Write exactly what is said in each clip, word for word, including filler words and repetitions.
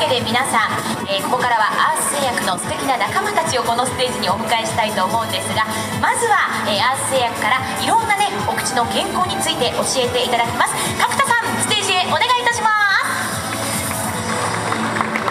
けで皆さん、えー、ここからはアース製薬の素敵な仲間たちをこのステージにお迎えしたいと思うんですが、まずは、えー、アース製薬からいろんなねお口の健康について教えていただきます。角田さん、ステージへお願いいたします。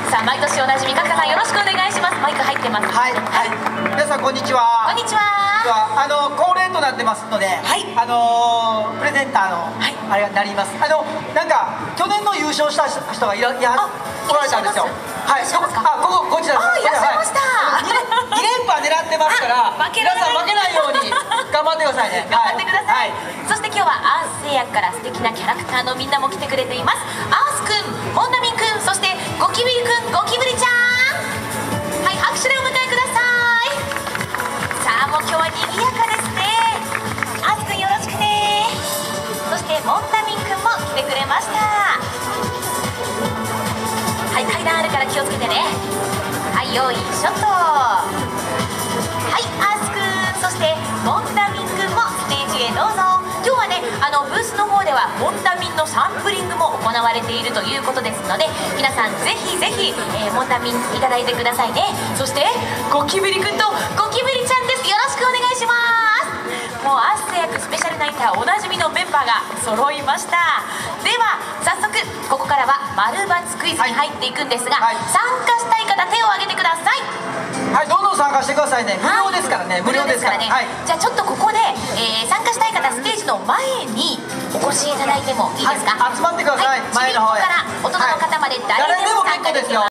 さあ、毎年おなじみ角田さん、よろしくお願いします。マイク入ってます。 はい、はい、皆さんこんにちは。 こんにちは。 あの恒例となってますので、はい、あのプレゼンターの、はい、あれがなります。あのなんか去年の優勝した人がいらいらおられたんですよ。はい、あ、こここちらです。 あ、いらっしゃいました。 に連覇狙ってますから、皆さん負けないように頑張ってくださいね。 頑張ってください。そして今日はアース製薬から素敵なキャラクターのみんなも来てくれています。アースくん、モンダミンくん、そしてゴキブリくん、ゴキブリちゃん。はい、拍手でお迎えください。さあ、もう今日は賑やかですね。アースくん、よろしくね。そしてモンダミンくんも来てくれました。はい、階段あるから気をつけてね。はい、よいしょっと。はい、アースくん、そしてモンダミンくんもステージへどうぞ。今日はね、あのブースの方ではモンダミンのサンプリングも行われているということですので、皆さんぜひぜひ、えー、モンダミンいただいてくださいね。そしてゴキブリくんとゴキブリちゃんです。よろしくお願いします。もうアース製薬スペシャルナイターおなじみのメンバーが揃いました。では早速ここからは丸×クイズに入っていくんですが、はい、参加したい方手を挙げてください。 はい、どんどん参加してくださいね。無料ですからね。 無料ですからね。じゃあちょっとここで、えー、参加したい方ステージの前にお越しいただいてもいいですか。 はい、集まってください。はい、前の方へ。 から大人の方まで誰でも参加できます。